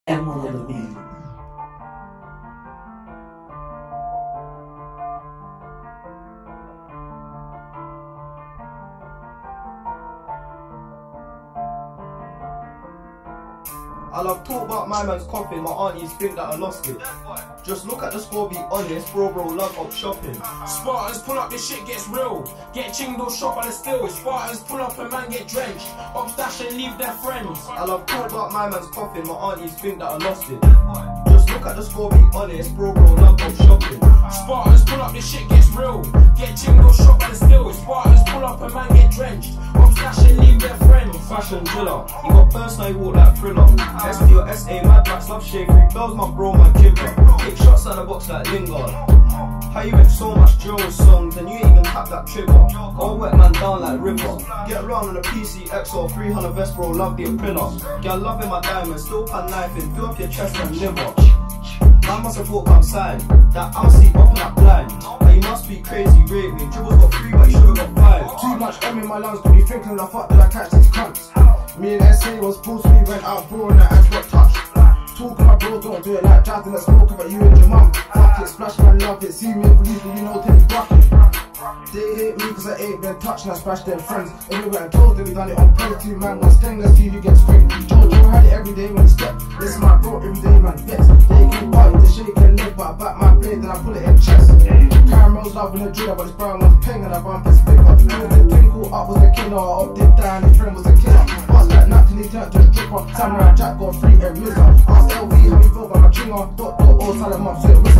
and one of the beat. I love talk about my man's coffin, my aunties think that I lost it. Just look at the score, be honest, bro love up shopping. Spartans pull up, this shit gets real. Get chinged or shot by the steel. Spartans pull up and man get drenched. Up dash and leave their friends. I love talk about my man's coffin, my aunties think that I lost it. Just look at the score, be honest, bro love up shopping. Spartans pull up, this shit gets real. Get chinged or shot by the steel. Spartans pull up and man get drenched. Up dash and leave their friends. Fashion driller, you got burst now you walk like Thriller. SD or SA, Mad Max, love shade, 3 bells, my bro, my kibber. Take shots out the box like Lingard. How you make so much drill songs and you ain't even tap that trigger? All wet man down like river. Get round on the PC XO 300 vest, bro, love the Aprilla. Girl loving my diamonds, still pan knifing, fill up your chest and liver. Man must have thought I'm side, that I'm sleep up and that blind. But you must be crazy, rate me. Dribbles got 3 but you should've got 5. Too much M in my lungs, got me thinking the fuck did I catch these cunts? Me and SA was supposed to be went out, bro, and the ads got touched. Talk my bro, don't do it like Jazz in the smoke about you and your mum. Fuck it, splash man, love it, see me and believe that you know things bucket. They hate me cause I ain't been touched and I splashed their friends. Everywhere I told them we done it on play 2 man, one sting, let's see who gets quick. Jojo had it every day when he stepped. Listen my bro, every day man vex. They keep party, they shake and live, but I back my blade then I pull it in chest. Caramel's loving the driller, but his brown one's ping and I bump his bigger. The twinkle up was a killer, up did down, his friend was a killer. Bust that nut till he turned to a stripper. Samurai Jack got free and miser. Ask LV how he felt by my chinger. Dot all salad mum, so it was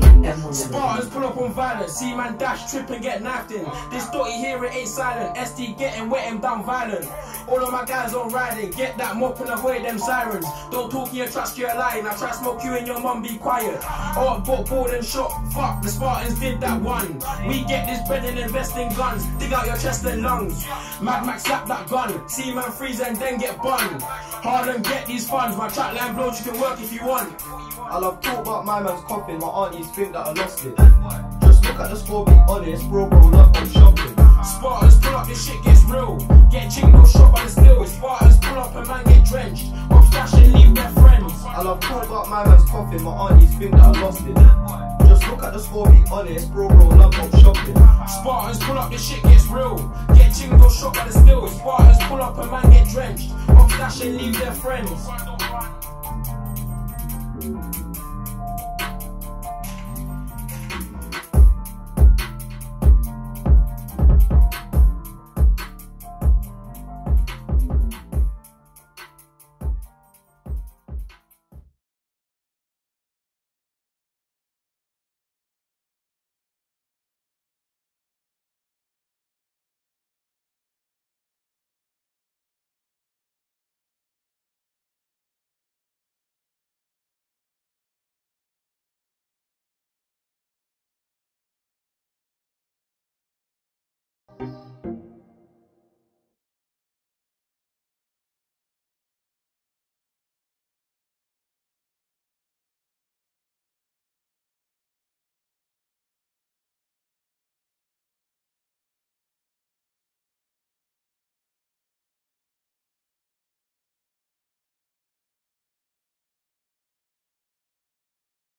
Spartans pull up on violence, see man dash, trip and get knifed in. This dotty here, it ain't silent. SD getting wet and down violent. All of my guys on riding, get that mop and avoid them sirens. Don't talk in your trust, you're lying. I try smoke you and your mum, be quiet. Oh, bought board and shot, fuck, the Spartans did that one. We get this bread and invest in guns, dig out your chest and lungs. Mad Max slap that gun, see man freeze and then get bun. Harlem get these funds, my track line blows, you can work if you want. I love talk about my man's coffin, my aunties think that I lost it. Just look at the score, be honest, bro love up shopping. Spartans pull up, this shit gets real. Get chinged or shot by the steel. Spartans pull up and man get drenched. Up dash and leave their friends. I love talk about my man's coffin, my aunties think that I lost it. Just look at the score, be honest, bro love up shopping. Spartans pull up, this shit gets real. Get chinged or shot by the steel. Spartans pull up and man get drenched. Up dash and leave their friends.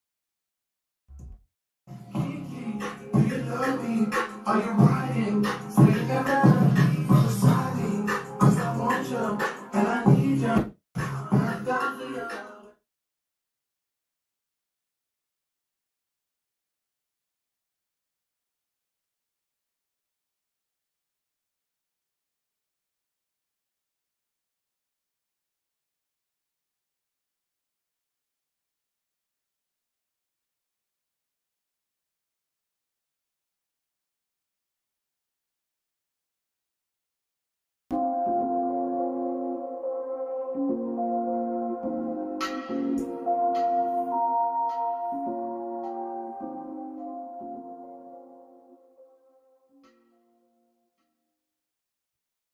Are you riding?